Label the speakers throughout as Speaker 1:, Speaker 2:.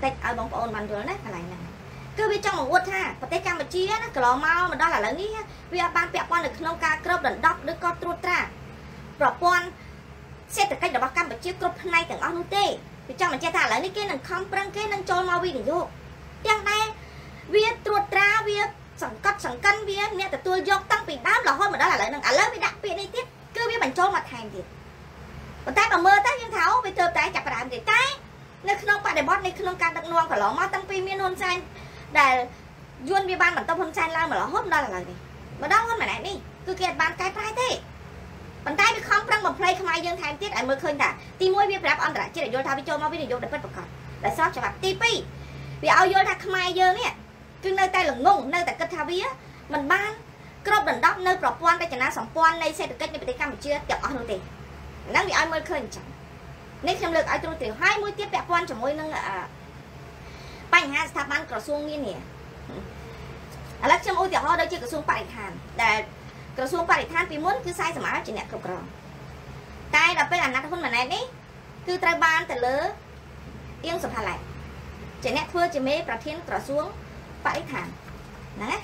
Speaker 1: tết ở bóng ôn bàn rồi đấy cái này cứ biết trong một uất ha và tết cam mà chia nó cờ mau mà đó là lớn ní vì ban bẹo quan được nông ca crop đần đọc đứa con trút ra rồi quan xét từ cách đó cam mà chia crop này từng ông tê vì trong mình chia thả lớn ní cái nâng không prang cái nâng trôi mau vì đừng vô tiếng đây viết trút ra viết sẵn cân viết nè từ tôi dọc tăng bị đám là hơn mà đó là lớn lớn bị đặc biệt đi tiếp cứ biết mình trôi mặt hàng thì còn tay bằng mơ tay nhưng tháo bây giờ tay chặt làm để tay nên không phải để bót nên không can đặc nuông cả ló máu tăng pi miên hôn xanh để duyên vi ban bản tâm hôn xanh la mà nó hốt đó là gì mà đâu hơn mà này đi cứ kia ban cái trái thế bàn tay bị không răng một play không ai dương thành tiết ai mới khơi cả ti môi vi đẹp ăn đã chỉ để vô thao video mà video để bắt bật cọt để sót cho bạn ti pi vì ao vô thao không ai dương nè cứ nơi tay là ngung nơi tại cất thao vía mình ban crop đần đốc nơi prop quan đây chẳng là sòng quan đây sẽ được cách như bị cam chưa chậm ăn luôn tiền năng bị ai mới khơi chẳng nếu xem lực ai tôi tiền 20 tiết đẹp quan cho môi nâng bánh ha tháp ban cỏ xuông như nè là trong ôi tiểu ho đây chưa cỏ xuông bạch hàn để cỏ xuông bạch than vì muốn cứ sai sầm áo chỉ nè cọc cỏ tay đập với là nát hơn mà này đấy cứ trai ban từ lứa yên sụp hà lại chỉ nè thưa chỉ mê và thiên cỏ xuống bạch hàn nè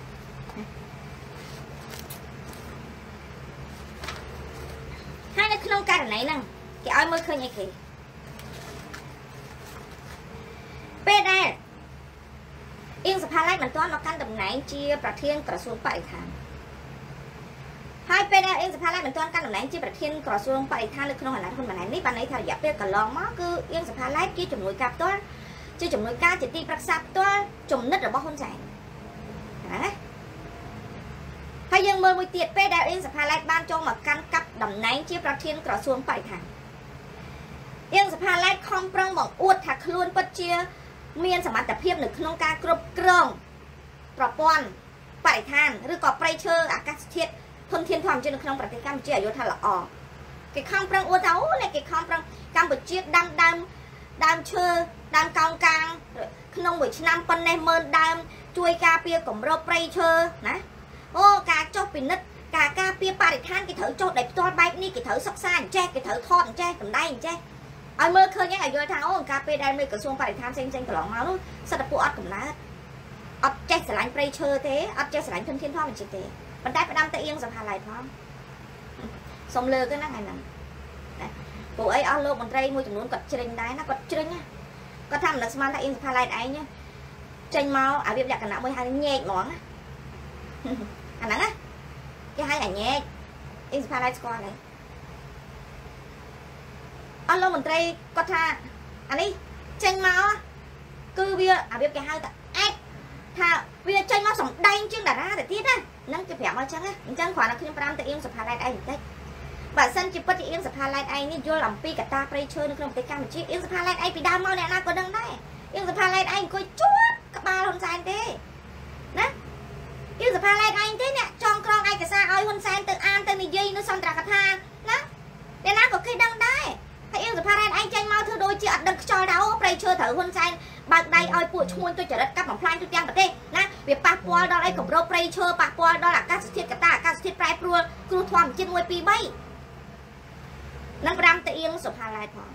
Speaker 1: hai nó không cả này nè cái ai mới khơi như kì bên đây yên sập hai mình toán nó căn đồng này chia bạc thiên cỏ xuống bảy tháng hai bên đây yên sập hai mình toán căn đồng này chia bạc thiên cỏ xuống bảy tháng được không phải là không mà này nít bạn ấy theo dõi bên cả lon má cứ yên sập hai kia chủng nuôi cạp toán chia chủng nuôi cá chỉ ti bạc sạp toán chủng nứt ở bao hôn dài hay dân mơ mùi tiệt bên đây yên sập hai ban cho mà căn cặp đồng này chia bạc thiên cỏ xuống bảy tháng yên sập hai không prang bằng uất thạc luôn bất chia miềnสมรรถภาพหนึ่งក្នុងការគ្រប់គ្រងប្រព័ន្ធបរិស្ថានឬក៏ប្រៃឈើអាកាសធាតុធនធានធម្មជាតិនៅក្នុងប្រទេសកម្ពុជាឲ្យយល់ថាល្អគេខំប្រឹងអួតថាអូនេះគេខំប្រឹងកម្ពុជាដាំដើមឈើដើមកោងកាងក្នុងមួយឆ្នាំប៉ុណ្ណេះ10000ដើមជួយការពារកម្រិតប្រៃឈើណាអូការចុះពិនិត្យការពារបរិស្ថានគេត្រូវចុះដោយផ្ទាល់បែបនេះគេត្រូវសិក្សាអញ្ចេះគេត្រូវថតអញ្ចេះកម្ដៅអញ្ចេះឲ្យមើលឃើញហ្នឹងឲ្យយល់ថាអូការពេលដែលនៅក្រសួងបរិស្ថានផ្សេងកន្លងមកនោះសិទ្ធិពួកអត់កំណើតអត់ចេះស្រឡាញ់ព្រៃឈើទេអត់ចេះស្រឡាញ់ធនធានធម្មជាតិទេប៉ុន្តែផ្ដាំទៅអៀងសភាឡៃផងសុំលើកហ្នឹងហ្នឹងពួកអីអស់លោកមន្ត្រីមួយចំនួនគាត់ជ្រិញដែរណាគាត់ជ្រិញណាគាត់ថាមិននឹកស្មានថាអៀងសភាឡៃឯងចេញមកអាវាលក្ខណៈមួយហៅញែកហ្មងណាអាហ្នឹងណាគេហៅអាញែកអៀងសភាឡៃស្គាល់ហើយអស់លោកមន្ត្រីគាត់ថាអានេះចេញមកគឺវាអាវាគេហៅថាអាចថាវាចេញមកសំដែងជាងតារាទៅទៀតណាហ្នឹងគេប្រាប់មកចឹងណាអញ្ចឹងគ្រាន់តែខ្ញុំប្រាំទៅអៀងសភាឡៃឯងបន្តិចបើសិនជាពិតជាអៀងសភាឡៃឯងនេះយល់អំពីកតាព្រៃឈើនៅក្នុងប្រទេសកម្ពុជាអៀងសភាឡៃឯងពីដើមមកអ្នកណាក៏ដឹងដែរអៀងសភាឡៃឯងអង្គុយជួតក្បាលហ៊ុនសែនទេណាអៀងសភាឡៃឯងទេអ្នកចងក្រងឯកសារឲ្យហ៊ុនសែនទៅអានទៅនិយាយនៅសន្ទរកថាណាអ្នកណាក៏គេដឹងដែរហើយអៀងសភាឡៃឯងចេញមកធ្វើដូចជាអត់ដឹងខ្យល់ដែរអូព្រៃឈើត្រូវហ៊ុនសែនបើកដៃឲ្យពួកឈ្មួញទុច្ចរិតកាប់បំផ្លាញទូទាំងប្រទេសណាវាប៉ះពាល់ដល់អីកម្រិតព្រៃឈើប៉ះពាល់ដល់អាកាសធាតុកតាអាកាសធាតុប្រែប្រួលគ្រោះធម្មជាតិ1 2 3នឹងប្រាំទៅអៀងសុផាឡៃផង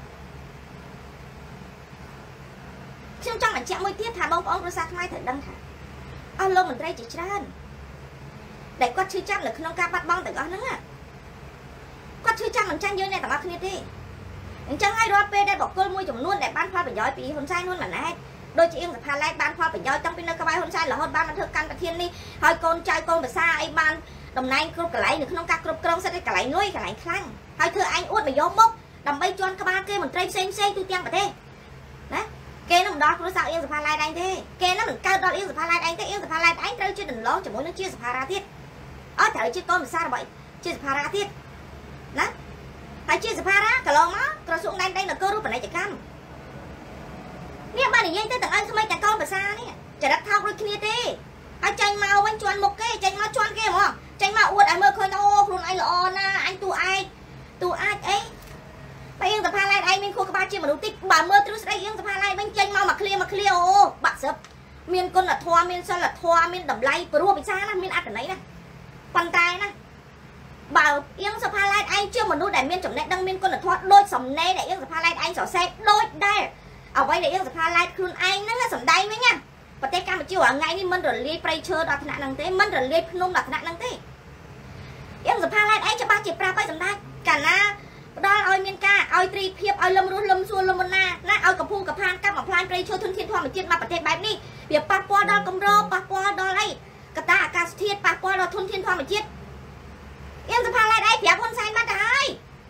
Speaker 1: ខ្ញុំចង់បញ្ជាក់មួយទៀតថាបងប្អូនគ្រួសារខ្មែរត្រូវដឹងថាអស់លោកមន្ត្រីជាច្រើនដែលគាត់ឈឺចាប់នៅក្នុងការបាត់បង់ទាំងអស់ហ្នឹងគាត់ឈឺចាប់មិនចាញ់យើងអ្នកទាំងអស់គ្នាទេអញ្ចឹងហើយរាល់ពេលដែលបុគ្គលមួយចំនួនដែលបានផលប្រយោជន៍ពីហ៊ុនសែនហ៊ុនម៉ាណែតដូចជាអៀងសភាឡៃបានផលប្រយោជន៍តាំងពីនៅក្បែរហ៊ុនសែនរហូតបានមកធ្វើកម្មប្រធាននេះហើយកូនចៅកូនប្រសាអីបានតំណែងគ្រប់កន្លែងនៅក្នុងការគ្រប់គ្រងសិទ្ធិកន្លែងលុយកន្លែងខ្លាំងហើយធ្វើអញអួតមកយកមុខដើម្បីជន់ក្បាលគេមន្ត្រីផ្សេងទូទាំងប្រទេសណាគេនឹងមិនដល់គ្រួសារអៀងសភាឡៃឯងទេគេនឹងមិនកើតដល់អៀងសភាឡៃឯងទេអៀងសភាឡៃឯងត្រូវជាដន្លងជាមួយនឹងជាសភារាទៀតអត់ត្រូវជាកូនប្រសារបស់ជាសភារាទៀតណាហើយជាសភារាកន្លងមកក្រសួងដែនដីនគររូបនីយកម្មនេះបាននិយាយទៅទាំងអីក្មេងទាំងកូនប្រសានេះចរិតថោកដូចគ្នាទេហើយចេញមកវិញជន់មុខគេចេញមកជន់គេហ្មងចេញមកអួតឲ្យមើលឃើញអូខ្លួនឯងល្អណាអញទូអាចអីបើអៀងសភាឡៃឯងមានខួរក្បាលជាមនុស្សតិចបើមើលទ្រឹស្ដីអៀងសភាឡៃវិញចេញមកមកឃ្លាអូបាក់សឹបមានគុណធម៌មានសិលធម៌មានតម្លៃព្រោះពិសាណាមានអត្ថន័យណាប៉ុន្តែណាបើអៀងសភាឡៃឯងជាមនុស្សដែលមានចំណេះដឹងមានគុណធម៌ដូចសំណេរដែលអៀងសភាឡៃឯងសរសេរដូចដែរเอาไว้đểយើងសភាឡែកខ្លួនឯងហ្នឹងសំដែងវិញណាប្រទេសកម្ពុជារាល់ថ្ងៃនេះមិនរលាយព្រៃឈើដល់ថ្នាក់ហ្នឹងទេមិនរលាយភ្នំដល់ថ្នាក់ហ្នឹងទេយើងសភាឡែកឯងច្បាស់ជាប្រាប់ឲ្យសម្ដេចកាលណាផ្ដល់ឲ្យមានការឲ្យត្រីភាពឲ្យលំរស់លំសួរលំណាណាឲ្យកំពូលកផានកាប់បំផ្លាញព្រៃឈើធនធានធម្មជាតិមកប្រទេសបែបនេះវាប៉ះពាល់ដល់គម្របប៉ះពាល់ដល់អីកត្តាអាកាសធាតុប៉ះពាល់ដល់ធនធានធម្មជាតិយើងសភាឡែកឯងប្រាប់ហ៊ុនសែនបាត់ទៅហើយ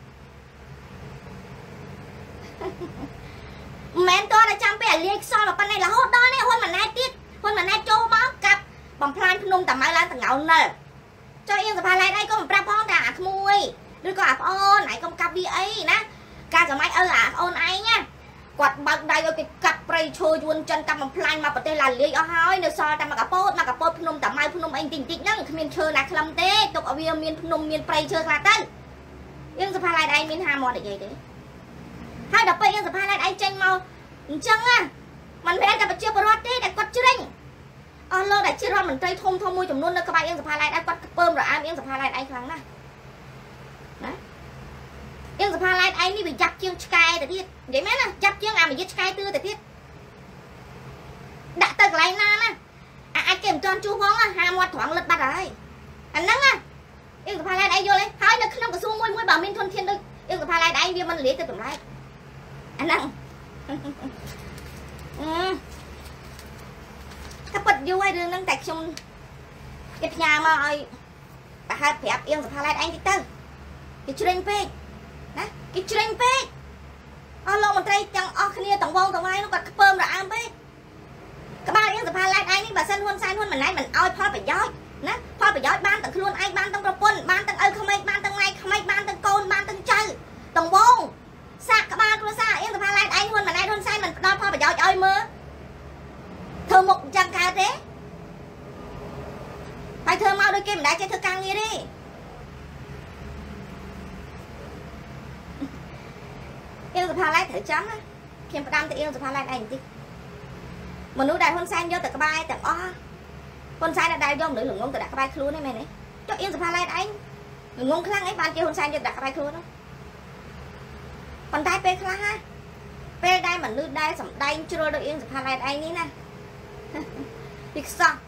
Speaker 1: មិនតើចាំពេលលាយខ្សលប៉ុណ្ណេះរហូតដល់នេះហ៊ុនម៉ាណែតទៀតហ៊ុនម៉ាណែតចូលមកកាប់បំផ្លាញភ្នំតាម៉ៅឡើងតងៅនៅចុះយើងសភាឡែកឯងក៏មិនប្រាប់ផងតែអាក្មួយឬក៏អាប្អូនឯងកុំកាប់វាអីណាការសម័យអាប្អូនឯងណាគាត់បើកដៃឲ្យគេកាប់ព្រៃឈើយួនចិនកាប់បំផ្លាញមកប្រទេសឡាលាយអស់ហើយនៅសល់តែមកកពតភ្នំតាម៉ៅភ្នំអីតិចហ្នឹងគ្មានឈើណាខ្លឹមទេទុកឲ្យវាមានភ្នំមានព្រៃឈើខ្លះទៅយើងសភាឡែកឯងមានហាមាត់និយាយទេហើយដល់ពេលយើងសភាឡែកឯងចេញមកអញ្ចឹងណាមិនមែនតែប្រជាពលរដ្ឋទេតែគាត់ជ្រិញអស់លោកដែលជារដ្ឋមន្ត្រីធំមួយចំនួននៅក្បែរយើងសភាឡែកឯងគាត់ពើមរអាមយើងសភាឡែកឯងខ្លាំងណាស់ណាយើងសភាឡែកឯងនេះវាចាប់ជាងឆ្កែទៅទៀតនិយាយមែនណាចាប់ជាងអាមួយឆ្កែទឿទៅទៀតដាក់ទៅកន្លែងណាណាអាចគេមិនទាន់ជួសផងហាមាត់ត្រង់លឹកបាត់ហើយអាហ្នឹងណាយើងសភាឡែកឯងយល់ទេហើយនៅក្នុងក្រសួងមួយបើមានធនធានដូចយើងសភាឡែកឯងវាមិនលាយទៅតម្លៃអាហ្នឹងតែពិតយូរហើយរឿងហ្នឹងតែខ្ញុំគេផ្ញើមកឲ្យប្រហែលប្រាប់យើងសភាឡែកឯងតិចទៅគេជ្រិញពេកណាគេជ្រិញពេកអស់លោកមន្ត្រីទាំងអស់គ្នាទាំងវងទាំងវាយនោះគាត់ខ្ពើមរអាមពេកក្បាលយើងសភាឡែកឯងនេះបើសិនហ៊ុនសែនហ៊ុនម៉ាណែតមិនឲ្យផលប្រយោជន៍ណាផលប្រយោជន៍បានទាំងខ្លួនឯងបានទាំងប្រពន្ធបានទាំងឪក្មេកបានទាំងម៉ែក្មេកបានទាំងកូនបានទាំងចៅទាំងវងសាក់ក្បាលគ្រួសារយើងសភាឡែកឯងហ៊ុនម៉ាណែតហ៊ុនសែនមិនផ្ដល់ផលប្រយោជន៍ឲ្យមើលធ្វើមុខអញ្ចឹងកើតទេហើយធ្វើមកដូចគេមិនដែលចេះធ្វើការងារទេយើងសភាឡែកត្រូវចាំណាខ្ញុំផ្ដាំទៅយើងសភាឡែកឯងបន្តិចមនុស្សដែលហ៊ុនសែនយកទៅក្បែរទាំងអស់ហ៊ុនសែនដែលយកមនុស្សល្ងងទៅដាក់ក្បែរខ្លួនទេមែនទេចុះយើងសភាឡែកឯងល្ងងខ្លាំងអីបានជាហ៊ុនសែនយកដាក់ក្បែរខ្លួននោះប៉ុន្តែពេលខ្លះណាពេលដែលមនុស្សដែលសម្ដែងជ្រុលដូចយើងសភាឡែកឯងនេះណាវាខ្សោះ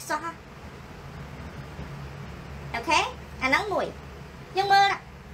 Speaker 1: អូខេអាហ្នឹងមួយយើងមើល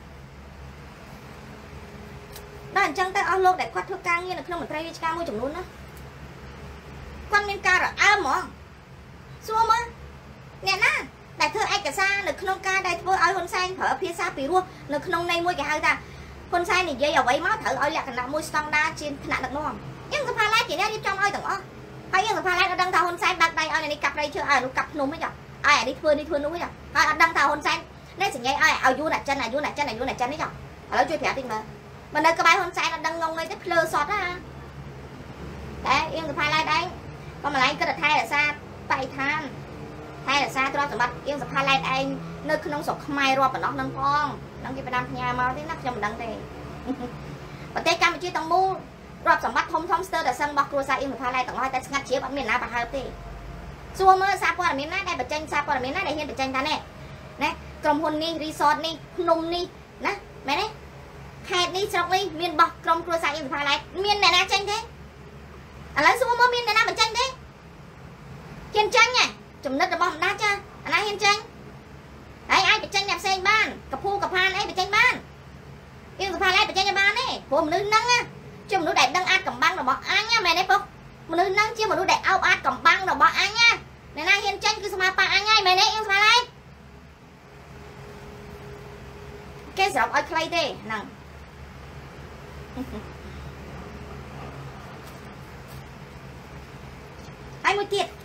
Speaker 1: ដល់អញ្ចឹងទៅអស់លោកដែលគាត់ធ្វើការងារនៅក្នុងមន្ត្រីរាជការមួយចំនួនណាគាត់មានការរអើមហ្មងសួរមើលអ្នកណាដែលធ្វើឯកសារនៅក្នុងការដែលធ្វើឲ្យហ៊ុនសែនប្រើភាសាពីរោះនៅក្នុងន័យមួយគេហៅថាហ៊ុនសែននិយាយអ្វីមកត្រូវឲ្យលក្ខណៈមួយស្តង់ដារជាថ្នាក់ដឹកនាំយើងសភាឡែកជាអ្នករៀបចំឲ្យទាំងអស់ហើយយើងសភាឡែកអត់ដឹងថាហ៊ុនសែនបាក់ដៃឲ្យនេះកាប់ព្រៃឈើឲ្យនោះកាប់ភ្នំហីចាឲ្យអានេះធ្វើនោះហីចាហើយអត់ដឹងថាហ៊ុនសែននេះសញ្ញាឲ្យយួនអាចិននេះចាឥឡូវជួយប្រាប់តិចមើលមកនៅក្បែរហ៊ុនសែនអត់ដឹងងងអីទេភ្លើសតណាតែយើងសភាឡែកឯងក៏ម្លាយគិតតែថែរក្សាបរិស្ថានថែរក្សាទ្រព្យសម្បត្តិយើងសភាឡែកឯងនៅក្នុងស្រុកខ្មែររាប់ប៉ុណ្ណោះនឹងផងនឹងគេផ្ដាំផ្ញើមកទេណាខ្ញុំមិនដឹងទេប្រទេសកម្ពុជាទាំងមូលទ្រព្យសម្បត្តិធំស្ទើរតែសឹងរបស់គ្រួសារយើងសភាឡែកទាំងអស់តែស្ងាត់ជ្រាបអត់មានណាប្រហើបទេសួរមើលសារព័ត៌មានណាដែលបញ្ចេញសារព័ត៌មានណាដែលហ៊ានបញ្ចេញថានេះណាក្រុមហ៊ុននេះរីសតនេះភ្នំនេះណាមែនទេខេត្តនេះស្រុកនេះមានបោះក្រុមគ្រួសារយើងសភាឡែកមានអ្នកណាចេញទេឥឡូវសួរមើលមានអ្នកណាបញ្ចេញទេហ៊ានចេញចំណិតរបស់ម្ដាយចាអាណាហ៊ានចេញហើយអាចបញ្ចេញអ្នកផ្សេងបានកភូកផានអីបញ្ចេញបានយើងសភាឡែកបញ្ចេញបានទេព្រោះមនុស្សហ្នឹងជាមនុស្សដែលដឹងអាចកំបាំងរបស់អញមែនទេពុកមនុស្សហ្នឹងជាមនុស្សដែលអោបអាចកំបាំងរបស់អញអ្នកណាហ៊ានចេញគឺស្មាប៉ាអញហើយមែនទេយើងសភាឡែកគេស្របឲ្យខ្លីទេហ្នឹងហើយមួយទៀត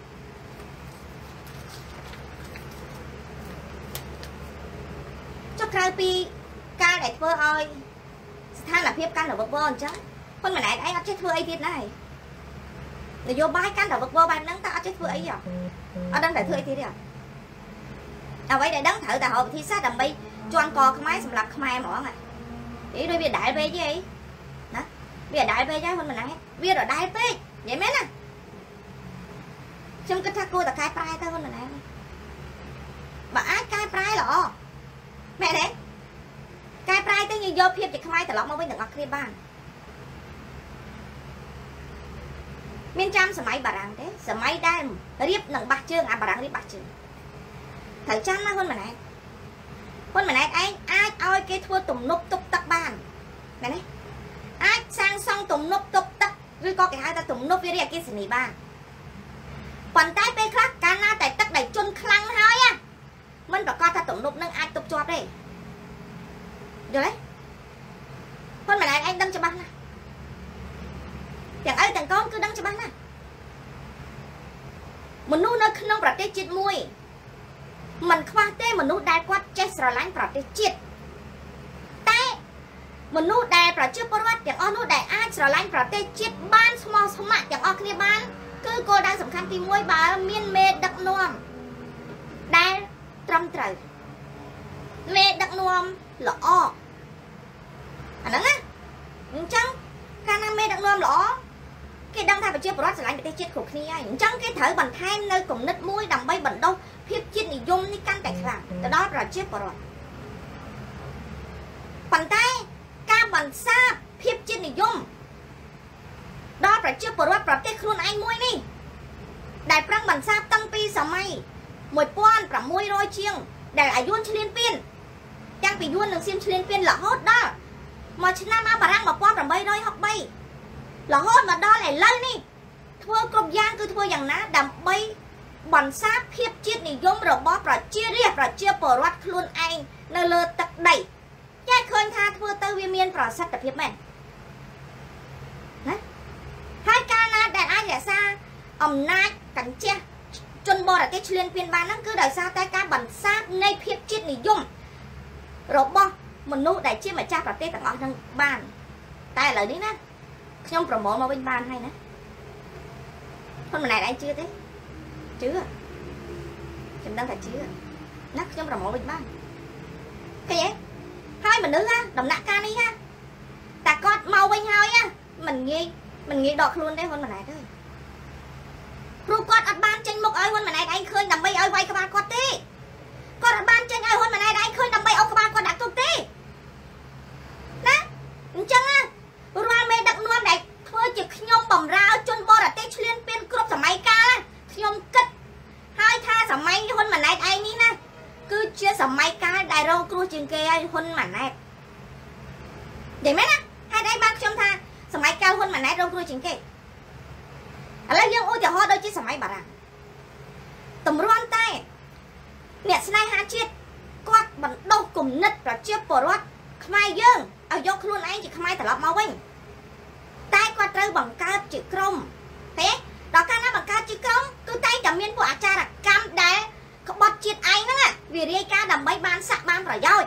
Speaker 1: ចុះក្រៅពីការដែលធ្វើឲ្យស្ថានភាពកាន់តែវឹកវរអញ្ចឹងហ៊ុនម៉ាណែតឯងអត់ចេះធ្វើអីទៀតណានយោបាយកាន់តែវឹកវរបែបហ្នឹងតើអត់ចេះធ្វើអីអត់ដឹងតែធ្វើអីទៀតទេអ្វីដែលដឹងត្រូវតែរកវិធីសាស្ត្រដើម្បីជន់កខ្មែរសម្រាប់ខ្មែរហ្មងហ៎ដូចវាដែលពេកអីណាវាដែលពេកហើយហ៊ុនម៉ាណែតវារដែលពេកនិយាយមែនណាខ្ញុំគិតថាគួរតែកែប្រែទៅហ៊ុនម៉ាណែតបើអាចកែប្រែល្អមែនទេកែប្រែទៅយើងយកភាពជាខ្មែរត្រឡប់មកវិញទាំងអស់គ្នាបាន miền trăm sớm máy bà răng thế sớm máy đai riệp nặng bạc chương à bà răng riệp bạc chương thời trăm nó hơn mà này ai oi cái thua tùng núp tục tắc bàn này ai sang xong tùng núp tục tắc rồi có cái hai ta tùng núp với riệp kia sỉ bàn còn tay pe khác cá na tại tắc đầy chôn khăng hơi á mình bảo coi ta tùng núp nâng ai tục chọp đây được đấy hơn mà này anh đâm cho băng nè chẳng ai thằng con cứ đâm cho băng nè mình nuôi nó không phải cái chết mùi mình khoa tê mình nuôi đai quát chết rồi lánh phải cái chết té mình nuôi đai phải chưa bắt chẳng on nuôi đai ai rồi lánh phải cái chết ban small smart chẳng on kia ban cứ cô đang sủng khăn tìm mùi bà miên mê đặc nuông đai trăm trời mê đặc nuông lõ anh nói á chăng ca mê đặc nuông lõ cái đăng thay phải chưa bắt rồi lánh phải chết khổ kia chăng cái thở bằng than nơi cùng nứt mũi đầm bay bẩn đâu phiếp chết thì dung đi căn tại khẳng từ đó là chết rồi bàn tay ca bằng xa phiếp chết thì dung đó là chết rồi và cái khuôn anh mũi đi đại prang bằng xa tăng pi sả mây một quan và mũi rồi chiêng để lại yun cho liên viên chẳng bị yun được xem cho liên viên là hốt đó mà chỉ nam bà răng mà quan và bay đôi học bay là hốt mà đó lại lây đi thua cục giang cứ thuaอย่างណាដើម្បីbằng sát phiếp chết này giống rồi bóp rồi chia riệp rồi chia bờ rót luôn anh nơi lơ tật đẩy chắc khơi tha thua tơ viên miên rồi sát tập phiếp mẹ hai ca na đàn ai giả xa ẩm nai cảnh che chân bò là cái chuyên viên ban nó cứ đời sao tay ca bằng sát ngay phiếp chết này dùng rồi bó mình nụ đại chia mà cha và tê tặng ngọn thằng bàn tay lời đi nè không promote mà bên ban hay nè con này anh chưa thế chưa chúng đang phải chưa nắp trong là một bình ban cái gì hai mình nữ ha đồng nạ ca đi ha ta con màu bên hai á mình nghĩ đọt luôn đấy con này thôi ru con ăn ban trên một ơi con này anh khơi nằm bay ơi quay các bạn con tí con ăn ban trên ơi con này anh khơi nằm bay ông các bạn con đặt tục tí nè chân á ra mê đặt luôn này thôi chỉ nhom bầm ra chân bo là tết liên viên cướp sả máy ca nhom cất hai tha sả máy con mà này anh đi nè cứ chia sả máy ca đại râu cua chừng kê con mà này để mấy nè hai đây bác trong tha sả máy cao con mà này râu cua chừng kê lấy dương ôi trời hoa đôi chia sả máy bà rằng tầm roan tay nè snai hai chiết quát bằng đâu cùng nứt và chia bờ rót mai dương ở dọc luôn anh chỉ mai thở lọc máu anh tay quạt rơi bằng cao chữ crom thế đó ca nó bằng cao chữ crom cứ tay cầm miên của cha là cam đá có bọt chiết anh đó à vì đây ca đầm bay ban sạc ban rồi rồi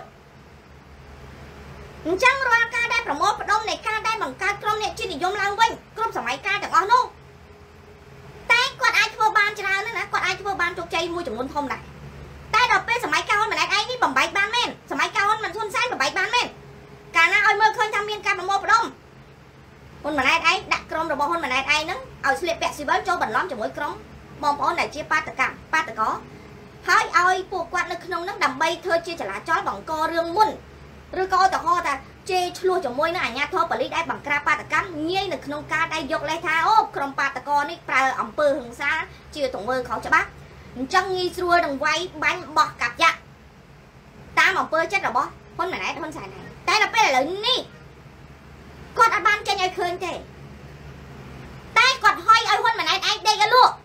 Speaker 1: chẳng rồi ca đây phải một đông này ca đây bằng cao crom này chỉ để dùng lao vinh crom sả máy ca chẳng ngon đâu tay quạt ai thua ban cho ra nữa nè quạt ai thua ban cho chay mua chủng môn thông này tay đập bên sả máy cao hơn mà này anh đi bằng bạch ban men sả máy cao hơn mà thôn sai bằng bạch ban men cả na ơi mơ khơi tham miên ca bằng một đông hôn mà này anh đặt crom rồi bỏ hôn mà này anh nữa ở xịt bẹt xì bớt cho bẩn lắm cho mỗi crom mong ôn này chia ba tất cả có hai ơi buộc quạt nước nông nước đầm bay thơ chia trả lá chó bằng co rương muôn rương co tờ ho ta chê chua cho môi nó ảnh nha thôi bẩn đi đây bằng cra ba tất cả nhây nước nông ca đây dọc lấy tha ô crom ba tất co ní pra ẩm pơ hừng xa chia tổng mơ khó cho bác chẳng nghi xua đừng quay bánh bọt cặp dạ ta mà pơ chết rồi bó hôn mà này hôn xài này tay là bé lớn ní con ăn ban cho nhau khơi thế tay còn hoi ơi hôn mà này anh đây cái luôn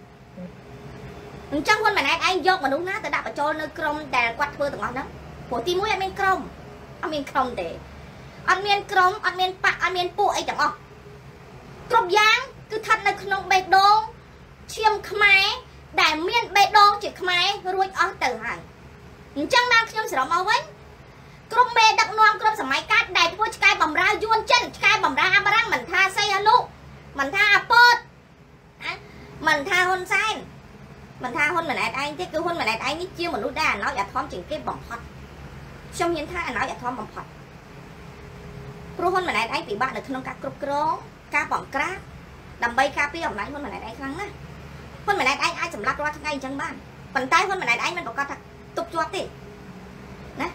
Speaker 1: chẳng hôn mà này anh dọc mà đúng ná tôi đạp ở cho nơi crom đè quạt phơ từng ngón đó của tim mũi anh miên crom để anh miên crom anh miên bạc anh miên phụ ấy chẳng không crom giang cứ thật là không bệt đô chiêm khmai đại miên bệt đô chỉ khmai ruồi ở từ hải chẳng đang trong sữa màu ấy crom mê đặc noam crom sả máy cát đại thôi cái bầm ra yuan chân cái bầm ra abarang mình tha say alo mình tha apot mình tha hôn sai mình tha hôn mình anh thế cứ hôn mình anh ấy chia một lúc đà nó giả thom chỉnh cái bầm phật trong hiện tha nó giả thom bầm phật pro hôn mình anh bị bạn được không cá cướp cướp cá bỏng cá đầm bay cá pi ở này hôn mình anh khăng á hôn mình anh ai sầm lắc qua thằng anh chẳng ban phần tay hôn mình anh mình bảo con thật tục cho tí nè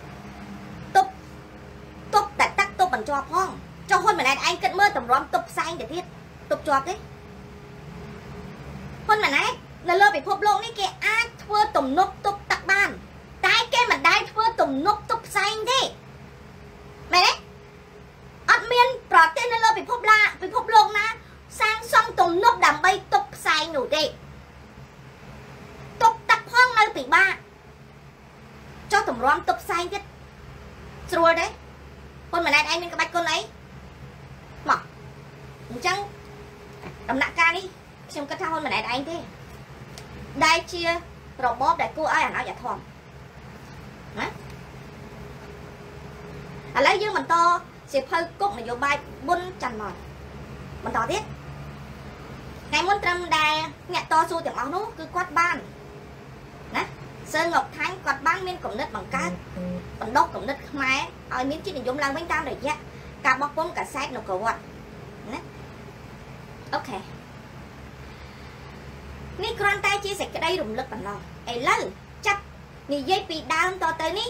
Speaker 1: tục tại tắc tục bằng cho phong cho hôn mình anh cất mơ tầm rõm tục sai để thiết tục cho cái ប៉ុន្តែណានៅលើពិភពលោកនេះគេអាចធ្វើទំនប់ទប់ទឹកបានតែគេមិនដែលធ្វើទំនប់ទប់ផ្សែងទេមែនទេអត់មានប្រទេសនៅលើពិភពលោកណាសាងសង់ទំនប់ដើម្បីទប់ផ្សែងនោះទេទប់ទឹកផងនៅពិបាកចុះតម្រាំទប់ផ្សែងទៀតស្រួលទេប៉ុន្តែឯងមានក្បាច់គុណអីមកអញ្ចឹងដំណាក់កាលនេះខ្ញុំគិតថាហ៊ុនម៉ាណែតឯងទេដែលជារបបដែលគួរឲ្យអាណត្តិធម៌ណាឥឡូវយើងបន្តសៀវភៅគុកនយោបាយបុនច័ន្ទមកបន្តទៀតថ្ងៃមុនត្រឹមដែលអ្នកតស៊ូទាំងអស់នោះគឺគាត់បានណាសើងកថាញ់គាត់បានមានគំនិតបង្កើតបណ្ដុះគំនិតខ្មែរឲ្យមានជាតិនិយមឡើងវិញតាមរយៈការបោះពុម្ពកាសែតនគរវត្តណាអូខេនេះគ្រាន់តែជាសេចក្តីរំលឹកប៉ុណ្ណោះឥឡូវចាប់និយាយពីដើមតទៅនេះ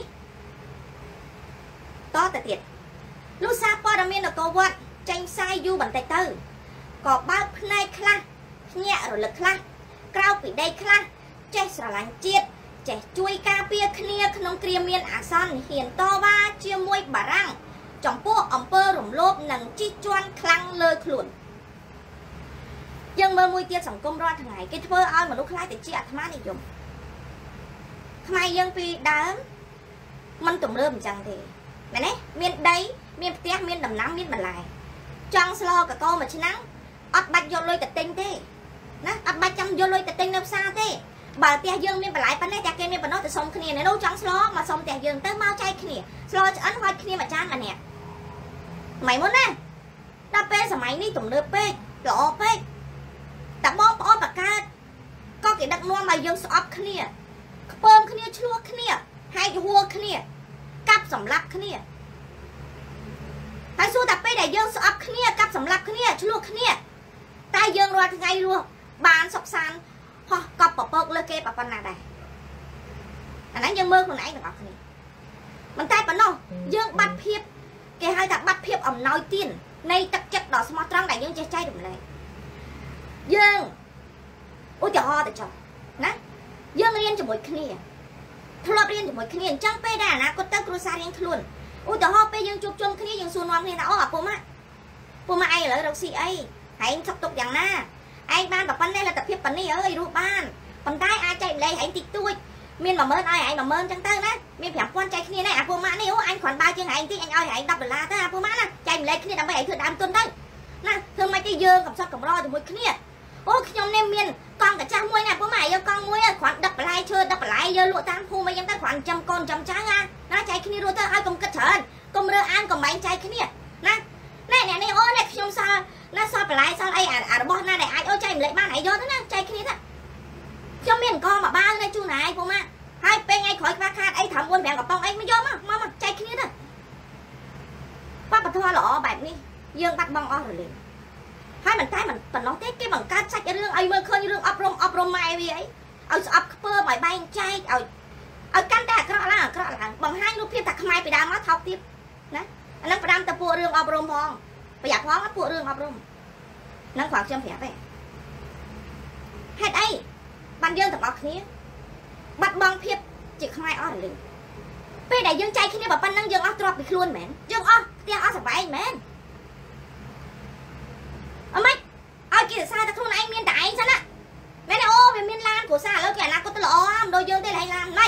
Speaker 1: តទៅទៀតលុះសារព័ត៌មាននគរវត្តចេញផ្សាយយូរបន្តិចទៅក៏បើកភ្នែកខ្លះភ្ញាក់រលឹកខ្លះក្រៅពីដីខ្លះចេះស្រឡាញ់ជាតិចេះជួយការពារគ្នាក្នុងគ្រាមានអាសន្នហ៊ានតវ៉ាជាមួយបារាំងចំពោះអំពើរំលោភនិងជិះជាន់ខ្លាំងលើខ្លួនយើងមើលមួយទៀតសង្គមរាល់ថ្ងៃគេធ្វើឲ្យមនុស្សខ្លាចទៅជាអាត្មានិយមខ្មែរយើងពីដើមមិនទំលើបអញ្ចឹងទេមែនទេមានដីមានផ្ទះមានដំណាំមានបន្លែចង់ស្លកកោមួយឆ្នាំអត់បាច់យកលុយទៅទិញទេណាអត់បាច់ចាំយកលុយទៅទិញនៅផ្សារទេបើផ្ទះយើងមានបន្លែប៉ុណ្ណេះតែគេមានបណ្ដោះទៅសុំគ្នានៅនោះចង់ស្លមកសុំផ្ទះយើងទៅមកចែកគ្នាស្លឆ្អិនហុចគ្នាមួយចានម្នាក់មិនមុនណាដល់ពេលសម័យនេះទំនើបពេកល្អពេកតែបងប្អូនបកកើតក៏គេដឹកនាំឲ្យយើងស្អប់គ្នាខ្ពើមគ្នាឆ្លោះគ្នាហែកហួរគ្នាកាប់សម្លាប់គ្នាហើយសួរតែពេលដែលយើងស្អប់គ្នាកាប់សម្លាប់គ្នាឆ្លោះគ្នាតែយើងរាល់ថ្ងៃរស់បានសុខសាន្តហោះកប់ប្រពកលើគេប៉ុណ្ណាដែរអាហ្នឹងយើងមើលខ្លួនឯងទាំងអស់គ្នាមិនតែប៉ុណ្ណោះយើងបាត់ភាពគេហៅថាបាត់ភាពអំណោយទាននៃទឹកចិត្តដ៏ស្មោះត្រង់ដែលយើងចេះចែករំលែកយើងឧទាហរណ៍ទៅចុះណាយើងរៀនជាមួយគ្នាធ្លាប់រៀនជាមួយគ្នាអញ្ចឹងពេលដែលអនាគតទៅគ្រួសាររៀងខ្លួនឧទាហរណ៍ពេលយើងជួបជុំគ្នាយើងសួរនាំគ្នាថាអូអាពុំម៉ាក់ឯងឥឡូវរកស៊ីអីហែងសុខទុក្ខយ៉ាងណាឯងបានប៉ុណ្ណេះលទ្ធភាពប៉ុណ្នេះអើយរស់បានប៉ុន្តែអាចចែកម្លែកហែងតិចតួចមាន10000ឲ្យហែង10000អញ្ចឹងទៅណាមាន5000ចែកគ្នាណាអាពុំម៉ាក់នេះអូអញគ្រាន់បើជាងហែងតិចអញឲ្យហែង$10ទៅអាពុំម៉ាក់ណាចែកម្លែកគ្នាដើម្បីឲ្យធ្វើដើមទុនទៅណាធ្វើមិនទេយើងកំសត់កំរជាមួយគ្នាអូខ្ញុំនេះមានកង់កាចាស់មួយណាពុំម៉ាក់យកកង់មួយគ្រាន់ដឹកបន្លែឈើដឹកបន្លែយកលក់តាមភូមិអីចឹងទៅគ្រាន់ចំកូនចំចៅណាចែកគ្នារស់ទៅឲ្យកុំគិតច្រើនកុំរើអានកំបែងចែកគ្នាណាអ្នកនេះអូនេះខ្ញុំសល់ណាសល់បន្លែសល់អីអារបស់ណាដែលអាចអូចែកម្លែកបានឲ្យយកទៅណាចែកគ្នាទៅខ្ញុំមានអង្គមកបាវនៅជូនឯងពុំម៉ាក់ហើយពេលថ្ងៃក្រោយខ្វះខាតអី5 4 5កំប៉ុងអីមកយកមកចែកគ្នាទៅបបធម៌ល្អបែបនេះយើងបាត់បង់អស់រលីងហើយមិនតែមិនប៉ុណ្ណោះទេគេបង្កើតសាច់រឿងឲ្យមើលឃើញរឿងអប់រំម៉ែវាអីឲ្យស្អប់ខ្ពើមឲ្យបែងចែកឲ្យកាន់តែអាក្រក់ឡើងបង្ហាញរូបភាពថាខ្មែរពីដើមមកថោកទៀតណាអាហ្នឹងផ្ដាំទៅពួករឿងអប់រំផងប្រយ័ត្នផងពួករឿងអប់រំហ្នឹងគ្រាន់ខ្ញុំប្រាប់ទេហេតុអីបានយើងទាំងអស់គ្នាបាត់បង់ភាពជាខ្មែរអស់រលីងពេលដែលយើងចែកគ្នាប៉ុណ្ណឹងយើងអស់ទ្រព្យពីខ្លួនមែនយើងអស់ផ្ទះអស់សបែងមែនអមិនឲ្យគេសរសើរតែខ្លួនឯងមានតែឯងសិនណាមែនទេអូវាមានឡានគ្រួសារឥឡូវគេអនាគតទៅល្អមិនដូចយើងទេឡើយឡានម៉េច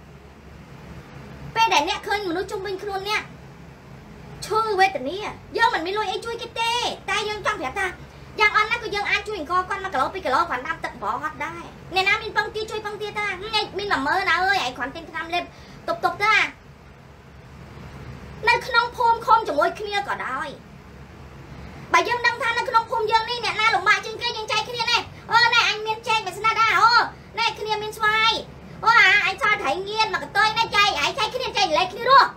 Speaker 1: ពេលដែលអ្នកឃើញមនុស្សជុំវិញខ្លួនអ្នកឈឺវេទនាយើងមិនមានលុយអីជួយគេទេតែយើងចង់ប្រាប់ថាយ៉ាងអត់ណាស់ក៏យើងអាចជួយអង្គគាត់1គីឡូ2គីឡូគាត់ដាំទឹកប្រហត់ដែរអ្នកណាមានពឹងទាជួយពឹងទាតាថ្ងៃមាន10000ណាអើយឯងគ្រាន់ទិញថ្នាំលេបតុបតានៅក្នុងភូមិឃុំជាមួយគ្នាក៏ដោយបើយើងដឹងថានៅក្នុងភូមិយើងនេះអ្នកណាលំបាកជាងគេយើងចែកគ្នាណែអូណែអញមានចែកមិនស្នាដែរអូណែគ្នាមានស្វាយអូអញសល់ត្រីងៀនមកកតុយណែចែកឯងចែកគ្នាចែកលេខគ្នារស់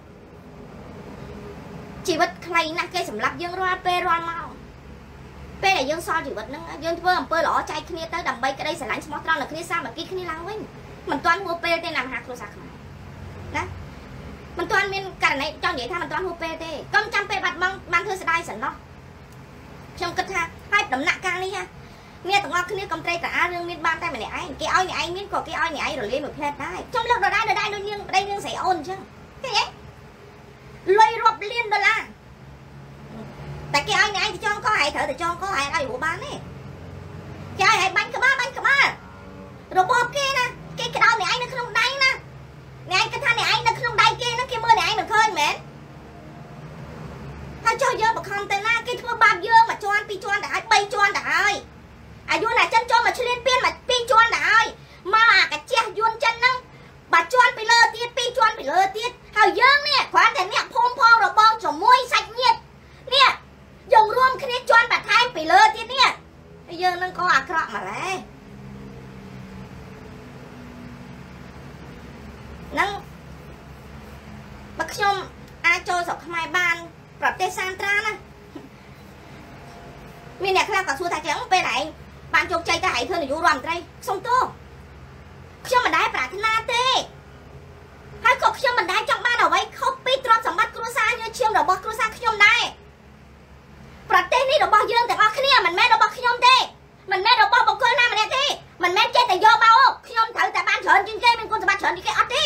Speaker 1: ជីវិតខ្លីណាស់គេសម្រាប់យើងរាល់ពេលរាល់ម៉ោងពេលដែលយើងសល់ជីវិតហ្នឹងយើងធ្វើអំពើល្អចែកគ្នាទៅដើម្បីក្តីស្រឡាញ់ស្មោះត្រង់នៅគ្នាសាមគ្គីគ្នាឡើងវិញមិនទាន់ហួសពេលទេណាមហាគ្រួសារខ្មែរណាមិនទាន់មានករណីចង់និយាយថាមិនទាន់ហួសពេលទេកុំចាំពេលបាត់បង់បានធ្វើស្ដាយសិនណោះខ្ញុំគិតថាហើយដំណាក់កាលនេះ nghe tụi ngọc kia cầm trai cả riêng miên ban tay mà này anh cái oi này anh miên có cái oi này anh rồi lên một phe đai trong lúc đó đai nó nhưng sẽ ôn chứ cái ấy lôi rộp liên đó là tại cái oi này anh thì cho có ai thở thì cho có ai của bán ấy cái oi này bánh cả ba rồi bóp kia nè cái đau này anh nó không đáy nè này anh cái than này anh nó không đáy kia nó kia mưa này anh được khơi mến thôi cho dơ mà không tên na cái thua bao dơ mà cho anh pi cho anh đã bay cho anh đã ơi vô là chân cho mà chưa lên piên mà pi cho anh đã ơi mà cái che vuông chân nó bà cho anh bị lơ tiết pi cho anh bị lơ tiết hào dơ nè khoan để nè phong rồi bong rồi môi sạch nhiệt nè dùng luôn cái này cho anh bà thay bị lơ tiết nè bây giờ nó có à cọ mà lấy nó bác nhom ai cho sọc mai banประเทศซานตรานะมีเนี่ยข้าวกับสูตรแข็งไปไหนบ้านโจกใจจะหายเธออยู่รวมใจทรงโตเชื่อมันได้ปรารถนาเต้ให้กบเชื่อมันได้จังบ้านเอาไว้เขาปีตรอสมบัติครูซาเนี่ยเชื่อมเราบอกครูซาขยมได้ประเทศนี้เราบอกเยอะแต่ว่าขเนี่ยมันแม่เราบอกขยมเต้มันแม่เราบอกคนหน้ามันเนี่ยเต้มันแม่เจ๊แต่โยเบาขยมถือแต่บ้านเฉินจริงๆเป็นคนสมบัติเฉินที่แกอัดดิ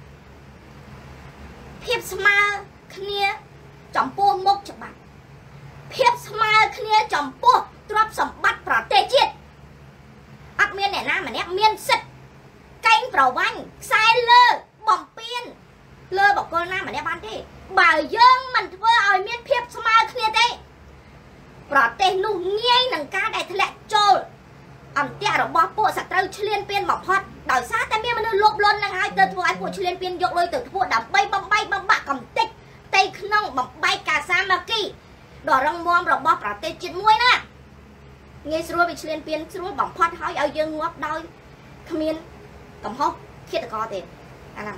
Speaker 1: เพียบสมาขเนี่ยจอมปูมกฉบับเพียบสมาเคลียจอมปูตรับสมบัติประเทศจีนอัดเมียนเนี่ยนะมันเนี่ยเมียนสิไก่เปล่าวันใส่เลอบอมเปียนเลอบอกคนหน้ามันเนี่ยบ้านที่บ่ายเยิ่งมันเพื่อเอาเมียนเพียบสมาเคลียเต้ประเทศนุ่งเงี้ยหนังกาได้ทะเลโจลอันเตี้ยเราบอกปูสัตว์เราเฉลียนเปียนบอกพอดดอยซาแต่เมียมันลบล้นนะฮะเติร์ดไอ้ปูเฉลียนเปียนยกเลยเติร์ดปูดับใบบำบะกำติ๊กเตะขนมแบบใบกาซามากี้ดอกรังมอมเราบอกประเทศจีนมวยนะเงี้ยสู้ไปเชียนเปียนสู้บังพอดหอยเอาเยอะงวบดอยขมิ้นกับฮอกเขียดตะกอเต็มอะไร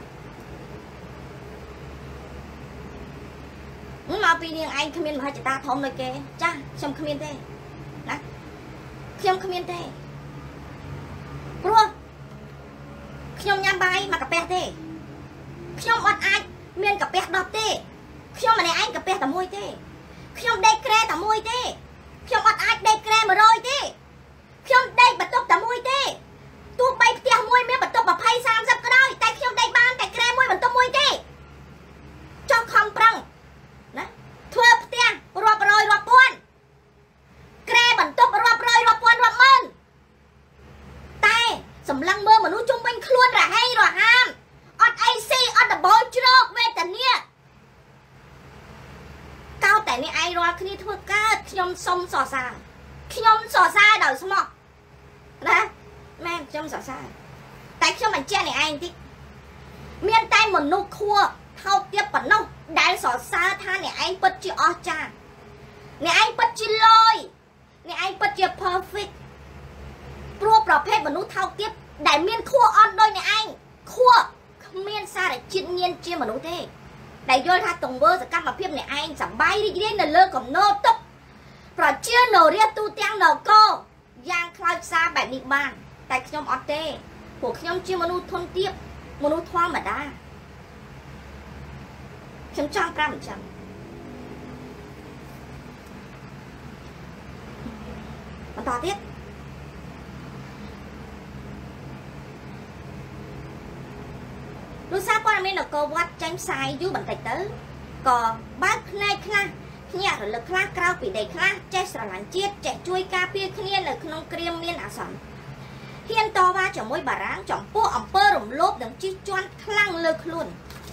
Speaker 1: มึงมาปีนี้ไอ้ขมิ้นมาให้จิตตาทอมเลยแกจ้าชมขมิ้นเต้นะชมขมิ้นเต้กลัวชมยามใบมากระเปะเต้ชมอดไอเมียนกระเปะดอกเต้ขยมมาในไอ้กับเปียแต่มวยเต้ขยมได้แกรแต่มวยเต้ขยมอัดไอ้ได้แกรมาโรยเต้ขยมได้บัตรตบแต่มวยเต้ตัวใบเตี้ยมวยเมียบัตรตบแบบไพ่30ก็ได้แต่ขยมได้บ้านแต่แกรมวยบัตรตบมวยเต้จอมคำปรังนะทั่วเตี้ยรอบโรยรอบป้วนแกรบัตรตบรอบโรยรอบป้วนรอบมันแต่สำลังเมื่อมนุษย์จุ่มเป็นคล้วนหรือให้หรือห้ามอดไอซีอดดับเบิลโจกเวแต่เนี่ยก้าวแต่ในไอรอคือนี่ทั่วก้าขยมส้มสอซาขยมสอซาดอยสมองนะแม่ขยมสอซาแต่ขยมมันเจ้าในไอที่เมียนใต้เหมือนนกคัวเท่าเทียบกับนกได้สอซาท่าในไอปัจจิออจาในไอปัจจิลอยในไอปัจจิเพอร์เฟกต์ปลัวประเภทมนุษย์เท่าเทียบได้เมียนคัวออนโดยในไอคัวเมียนซาได้จิตเงียนเจียมนุษย์เต้đại vô tha tổng vơ sẽ cắt mà phim này anh chẳng bay đi đến là lơ cầm nô tốc rồi chưa nổ riết tu tiếng nổ cô giang khai xa bài đi bàn tại nhóm ọt tê của nhóm chưa manu thôn tiếp manu thoa mà đa nhóm trang ra một trăm còn tỏ tiếp lúc sau qua mình là cô vắt tránh sai dưới bản tạch tới có bác này khla nhà rồi lực khla cao bị đầy khla che sờ lạnh chết chạy chui ca pia kia là không kriêm miên ả sẵn hiện to ba cho mỗi bà ráng chọn po ẩm pơ rủng lốp đừng chi choan khlang lực luôn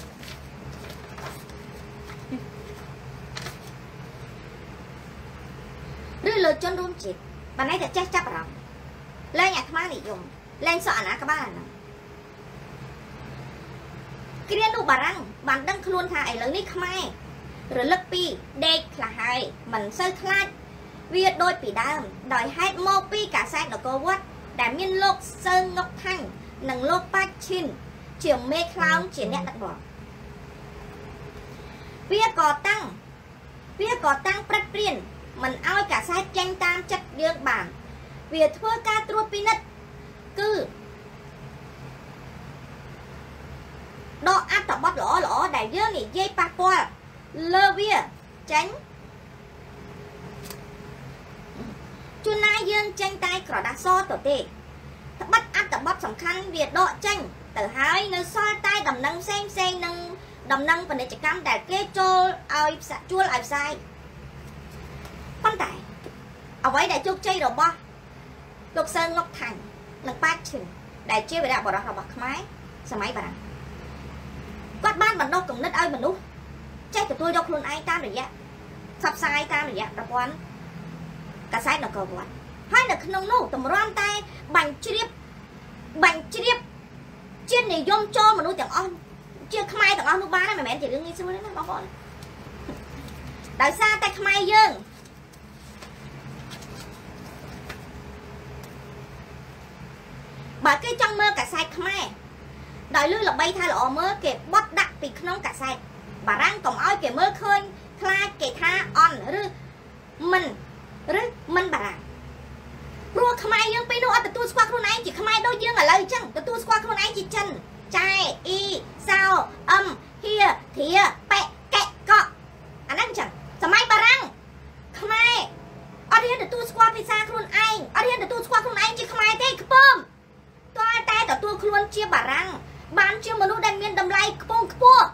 Speaker 1: đưa lời chân đun chết bà này thật chắc rồi lên nhạc má này dùng lên sợ nè các bạn cái này nó barang bạn đang luôn thải lớn ní khmai rồi lấp pi đê là hai mình sơ khai việc đôi bị đam đòi hai mô pi cả sai được cô quát đảm nhân lộc sơn ngọc thanh nằng lộc bát chin chiều mê clown chỉ nét đặt bỏ việc có tăng bật riêng mình ao cả sai tranh tam chất đương bản việc thua ca trua pinat cứ đo áp tập bắt lỗ đại dương nghỉ dây bạc qua lơ vía tránh ជួនណាយើងចេញតែក្រដាសសទៅទេត្បិតអត្ថបទសំខាន់វាដកចេញទៅហើយនៅសល់តែដំណឹងផ្សេងនឹងដំណឹងពាណិជ្ជកម្មដែលគេចូលឲ្យជួលឲ្យផ្សាយប៉ុន្តែអ្វីដែលជោគជ័យរបស់លោកសើងុកថាញ់និងប៉ាឈឹងដែលជាវីរៈបុរសរបស់ខ្មែរសម័យបារាំងគាត់បានបណ្ដុះគំនិតឲ្យមនុស្សចេះទទួលយកខ្លួនឯងតាមរយៈផ្សព្វផ្សាយតាមរយៈប្រព័ន្ធកាសែតនគរវត្តហើយនៅក្នុងនោះតម្រាំតែបាញ់ជ្រាបជាតិនិយមចូលមនុស្សទាំងអស់ជាខ្មែរទាំងអស់នោះបានមិនមែនជារឿងងាយស្រួលទេណាបងប្អូនដោយសារតែខ្មែរយើងបើគេចង់មើលកាសែតខ្មែរដោយលឺល្បីថាល្អមើលគេបត់ដាក់ពីក្នុងកាសែតបារាំងកុំឲ្យគេមើលឃើញខ្លាចគេថាអន់ឬមិនបារាំងព្រោះខ្មែរយើងពេលនោះអត់ទទួលស្គាល់ខ្លួនឯងជាខ្មែរដូចយើងឥឡូវអញ្ចឹងទទួលស្គាល់ខ្លួនឯងជាចិនចែអ៊ីសោអឹមហៀធាប៉ែកែកកអាហ្នឹងអញ្ចឹងសម័យបារាំងខ្មែរអត់ហ៊ានទទួលស្គាល់ភាសាខ្លួនឯងអត់ហ៊ានទទួលស្គាល់ខ្លួនឯងជាខ្មែរទេខ្ពើមតើតែទទួលខ្លួនជាបារាំងបានជាមនុស្សដែលមានតម្លៃខ្ពង់ខ្ពស់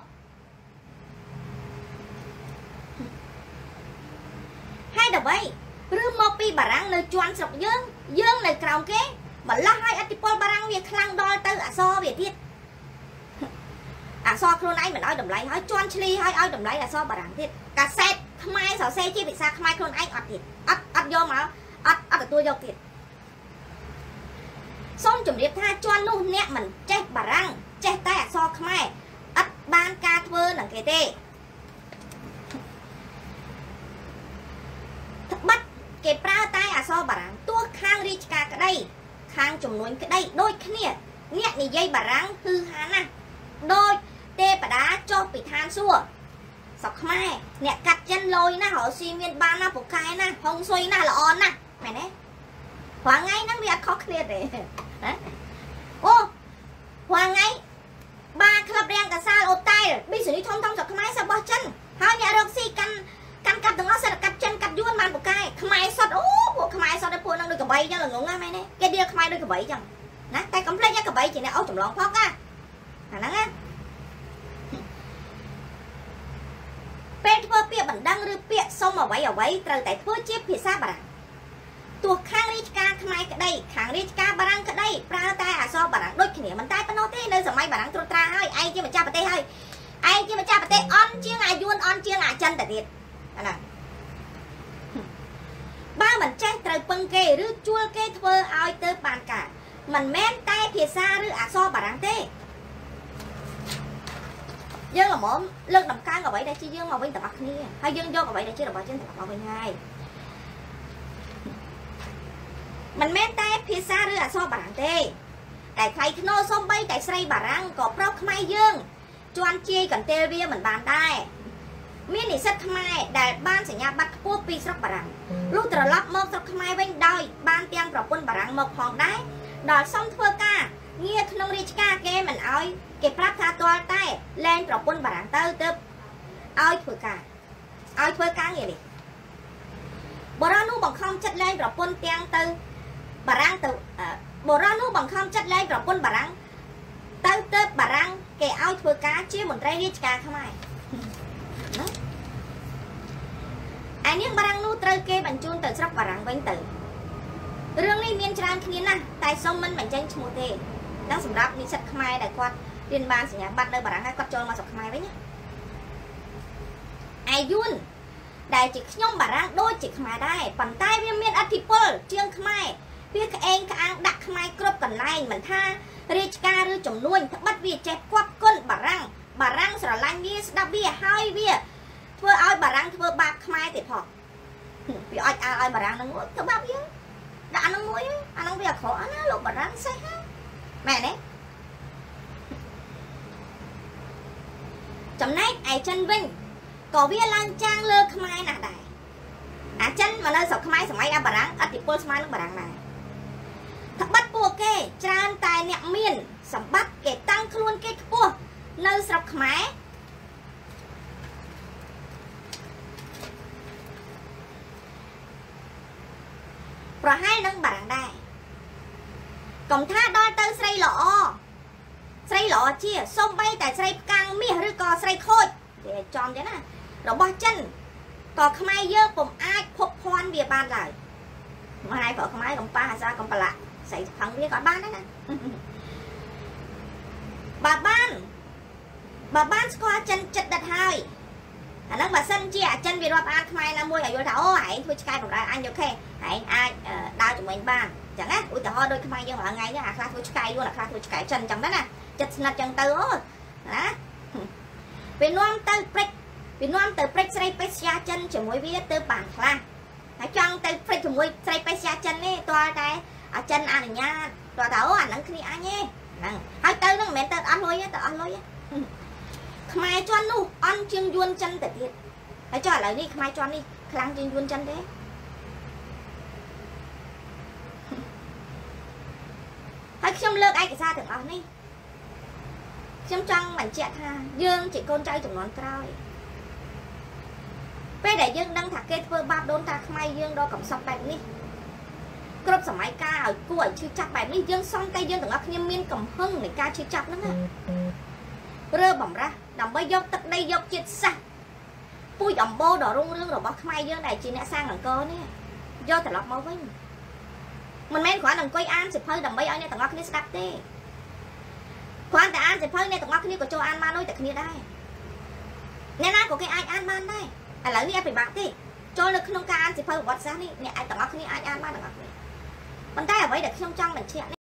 Speaker 1: ហើយដល់បីឬមកពីបារាំងនៅជាន់ស្រុកយើងនៅក្រោមគេម្ល៉េះឲ្យអធិពលបារាំងវាខ្លាំងដល់ទៅអក្សរវាទៀតអក្សរខ្លួនឯងមិនឲ្យតម្លៃហើយជន់ឈ្លីឲ្យតម្លៃអក្សរបារាំងទៀតកាសែតខ្មែរសរសេរជាភាសាខ្មែរខ្លួនឯងអត់ទៀតអត់យកមកអត់ទទួលយកទៀតសូមជម្រាបថាជន់នោះអ្នកមិនចេះបារាំងចេះតែអក្សរខ្មែរអត់បានការធ្វើនឹងគេទេត្បិតគេប្រើតែអក្សរបារាំងទោះខាងរាជការក្តីខាងចំនួនក្តីដូចគ្នាអ្នកនិយាយបារាំងគឺហាណាស់ដូចទេវតាចុះពីឋានសួគ៌ស្រុកខ្មែរអ្នកកាត់ចិនលយណាស់រកស៊ីមានបានណាពូកែណាហុងស៊ុយណាស់ល្អណាស់មែនទេព្រោះថ្ងៃហ្នឹងវាអត់ខុសគ្នាទេអូព្រោះថ្ងៃបាក្លឹបរាំងកាសាលអូតែលប៊ីសេនីធំស្រុកខ្មែរសរបស់ចិនហើយអ្នករកស៊ីកាន់កាត់ទាំងអស់សិតកាត់ចិនកាត់យួនបានពូកែខ្មែរសុតអូពួកខ្មែរសុតតែពួកហ្នឹងដូចកបីចឹងល្ងងណាមែនទេគេដៀលខ្មែរដូចកបីចឹងណាតែកុំភ្លេចកបីជាអ្នកអូសចម្លងផកណាអាហ្នឹងណាពេលធ្វើពាក្យបណ្ដឹងឬពាក្យសុំអ្វីត្រូវតែធ្វើជាភាសាបារាំងទោះខាងរាជការខ្មែរក្តីខាងរាជការបារាំងក្តីប្រើតែអក្សរបារាំងដូចគ្នាមិនតែប៉ុណ្ណោះទេនៅសម័យបារាំងត្រួតត្រាហើយឯងជាម្ចាស់ប្រទេសហើយឯងជាម្ចាស់ប្រទេសអន់ជាងអាយួនអន់ជាងអាចិនទៅទៀតអាហ្នឹងបើមិនចេះត្រូវពឹងគេឬជួលគេធ្វើឲ្យទៅបានការមិនមែនតែភាសាឬអក្សរបារាំងទេយើងល្មមលើកដំកើងអ្វីដែលជាយើងមកវិញទាំងអស់គ្នាហើយយើងយកអ្វីដែលជារបស់យើងទាំងអស់មកវិញហើយមិនមែនតែភាសាឬអក្សរបារាំងទេតែថ្លៃធ្នូសំបីតែស្រីបារាំងក៏ប្រុសខ្មែរយើងជន់ជាយកន្ទេលវាមិនបានដែរមាននិស្សិតខ្មែរដែលបានសញ្ញាបត្រខ្ពស់ពីស្រុកបារាំងលុះត្រឡប់មកស្រុកខ្មែរវិញដោយបានទាំងប្រពន្ធបារាំងមកផងដែរដល់សុំធ្វើការងារក្នុងរាជការគេមិនអោយគេប្រាប់ថាទាល់តែលែងប្រពន្ធបារាំងទៅឲ្យធ្វើការងារនេះបរិនោះបង្ខំចិត្តលែងប្រពន្ធទាំងទៅបារាំងទៅបរិនោះបង្ខំចិត្តលែងប្រពន្ធបារាំងទៅបារាំងគេឲ្យធ្វើការជាមន្ត្រីរាជការខ្មែរឯនាងបារាំងនោះត្រូវគេបញ្ជូនទៅស្រុកបារាំងវិញទៅរឿងនេះមានច្រើនគ្នាណាស់តែសូមមិនបញ្ចេញឈ្មោះទេដល់សម្រាប់និស្សិតខ្មែរដែលគាត់រៀនបានសញ្ញាបត្រនៅបារាំងហើយគាត់ចូលមកស្រុកខ្មែរវិញណាឯយួនដែលជាខ្ញុំបារាំងដូចជាខ្មែរដែរប៉ុន្តែវាមានឥទ្ធិពលជាងខ្មែរវាក្អេងក្អាងដាក់ខ្មែរគ្រប់កន្លែងមិនថារាជការឬចំនួនត្បិតវាចេះគប់គុណបារាំងស្រឡាញ់វាស្ដាប់វាហើយវាធ្វើឲ្យបារាំងធ្វើបាបខ្មែរទៀតផងវាអត់ឲ្យបារាំងនឹងធ្វើបាបយើងដាក់អានឹងមួយអានឹងវាអាក្រក់ណាលោកបារាំងសេះមែនទេចំណែកឯចិនវិញក៏វាឡើងចាងលើខ្មែរណាស់ដែរអាចិនមកនៅស្រុកខ្មែរសម័យអាបារាំងឥទ្ធិពលស្មើនឹងបារាំងដែរត្បិតពួកគេច្រើនតែអ្នកមានសម្បត្តិគេតាំងខ្លួនគេខ្ពស់នៅស្រុកខ្មែរប្រហែលនឹងបារាំងដែរកុំថាដល់ទៅស្រីល្អជាសូម្បីតែស្រីផ្កាំងមាសឬក៏ស្រីខូចវាចំទេណារបស់ចិនក៏ខ្មែរយើងពុំអាចភពភ័ណ្ឌវាបានឡើយមកហើយប្រខ្មែរកំប៉ាអាសាកំបលាក់ស្រីផឹងវាក៏បានដែរណាបើបានស្គាល់ចិនចិត្តដិតហើយអាហ្នឹងបើសិនជាអាចិនវារាប់អានខ្មែរណាមួយឲ្យយល់ថាអូឯងធ្វើឆ្កែបំរើអញអូខេឯងអាចដើរជាមួយបានអញ្ចឹងណាឧទាហរណ៍ដូចខ្មែរយើងរាល់ថ្ងៃហ្នឹងអាខ្លះធ្វើឆ្កែយួនអាខ្លះធ្វើឆ្កែចិនអញ្ចឹងណាចិត្តស្និទ្ធអញ្ចឹងទៅអូណាវានាំទៅព្រិចស្រីបេសយាចិនជាមួយវាទៅបានខ្លះហើយចង់ទៅព្រិចជាមួយស្រីបេសយាចិននេះទាល់តែអាចិនអនុញ្ញាតទាល់តែអូអាហ្នឹងគ្នាអញទេហ្នឹងហើយទៅហ្នឹងមិនមែនទៅអស់លុយទេទៅអស់លុយទេខ្មែរជន់នោះអន់ជាងយួនចិនទៅទៀតហើយចុះឥឡូវនេះខ្មែរជន់នេះខ្លាំងជាងយួនចិនទេហើយខ្ញុំលើកឯកសារទាំងអស់នេះខ្ញុំចង់បញ្ជាក់ថាយើងជាកូនចៅចំនួនក្រោយពេលដែលយើងដឹងថាគេធ្វើបាបដូនតាខ្មែរយើងដល់កំសត់បែបនេះគ្រប់សម័យកាលឲ្យគួរឲ្យឈឺចាប់បែបនេះយើងសង្កេតយើងទាំងអស់គ្នាមានកំហឹងនៃការឈឺចាប់ហ្នឹងណារើបំរាស់ដើម្បីយកទឹកដីយកជាតិសាសន៍ពូជអំបូរដ៏រុងរឿងរបស់ខ្មែរយើងដែលជាអ្នកសាងអង្គរនេះយកត្រឡប់មកវិញមិនមែនគ្រាន់តែអង្គុយអានសៀវភៅដើម្បីឲ្យអ្នកទាំងអស់គ្នាស្ដាប់ទេគ្រាន់តែអានសៀវភៅអ្នកទាំងអស់គ្នាក៏ចូលអានបានដូចតែគ្នាដែរអ្នកណាក៏គេអាចអានបានដែរឥឡូវនេះអត់ពិបាកទេចូលនៅក្នុងការអានសៀវភៅប្រវត្តិសាស្ត្រនេះអ្នកទាំងអស់គ្នាអាចអានបានទាំងអស់គ្នាប៉ុន្តែអ្វីដែលខ្ញុំចង់បញ្ជាក់